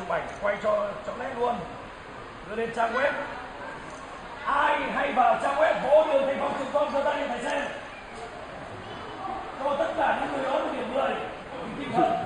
chụp ảnh quay cho nét luôn, đưa lên trang web. Ai hay vào trang web vỗ tường thành phòng.com giơ tay lên phải xem cho tất cả những người đó được điểm 10 tinh thần.